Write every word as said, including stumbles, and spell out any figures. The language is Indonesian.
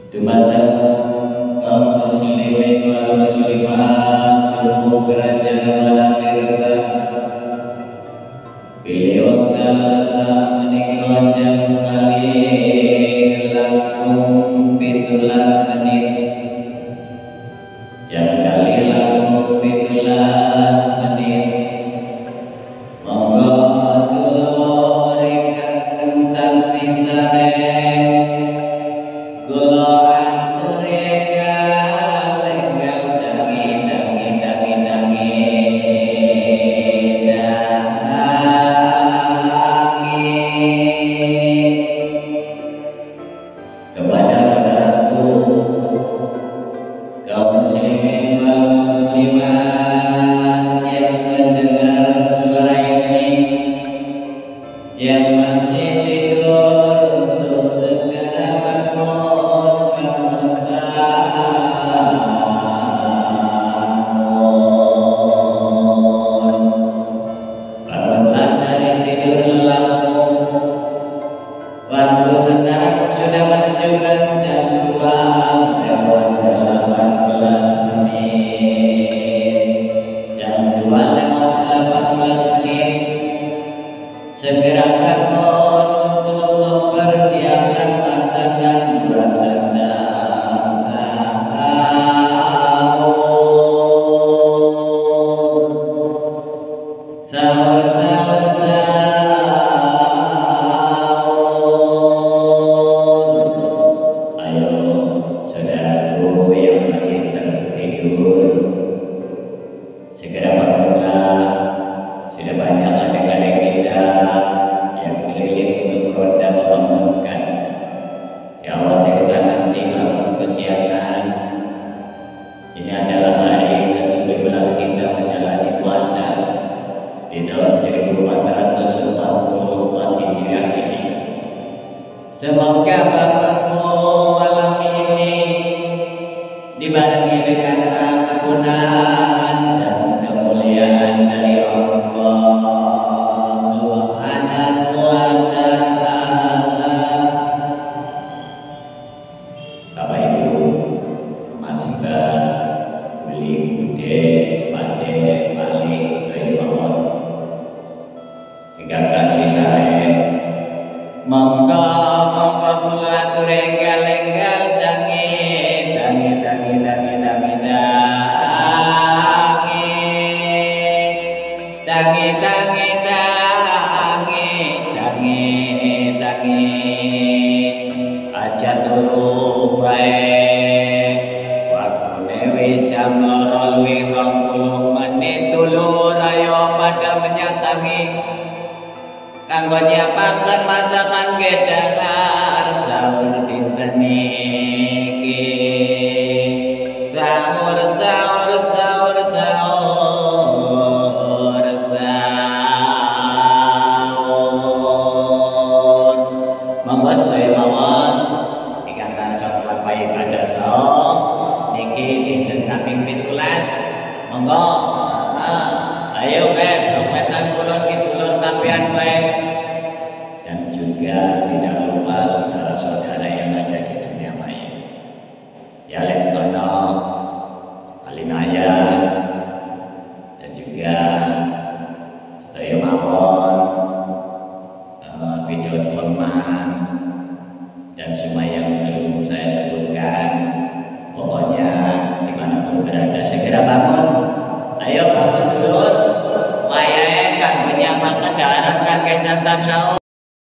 Dumateng kaum muslimin wal muslimat ilmu kerajaan Amerika pilih wekdal asa menika jam kali langkung pitulas menit jam kali langkung pitulas menit monggo kula rekan tentang sisane kula yang masih tidur untuk segera bangun bangun bangunlah dari tidur lelapmu. Waktu sekarang sudah menunjukkan jam dua lewat delapan belas menit. Jam dua lewat delapan belas menit. Segera bangun untuk mempersiapkan masakan buat santap sahur. Sahur, sahur, sahur. Ayo saudaraku yang masih tertidur, segera bangunlah. Sudah banyak adik-adik kita yang keliling untuk ronda membangunkan. Khawatirkan nanti bangun kesiangan. Ini adalah hari ke tujuh belas kita menjalani puasa di tahun seribu empat ratus empat puluh empat Hijriah ini. Semoga bangunmu malam ini dibarengi dengan ampunan dan kemuliaan dari Allah Subhanahu wa ta'ala. Bapak Ibu, Mas Mbak, Uli, Bude, Pade, Malik, Sedaya Mawon, ingkang sisae monggo monggo kula atur enggal-enggal tangi tangi tangi tangi tangi tangi tangi tangi tangi tangi aja turu bae waktune wis jam loro luwih rong puluh menit dulur ayo pada menyatangi kanggo nyiapaken masakan gedhar sahur dinten niki. Sahur sahur sahur sahur sahur. Monggo sedaya mawon ingkang tansah lampahi ibadah saum niki dinten kaping pitulas. Monggo ayo kae prometan kula kidulur sampean bae. Dan juga tidak lupa saudara-saudara yang ada di dunia maya. Ya Lektono, Kalinaya, dan juga sedaya mawon, uh, Bidon Polman, dan semua yang belum saya sebutkan. Pokoknya dimanapun berada segera bangun. Ayo bangun dulu. Wayahe kanggo nyiapaken dhaharan kangge santap sahur.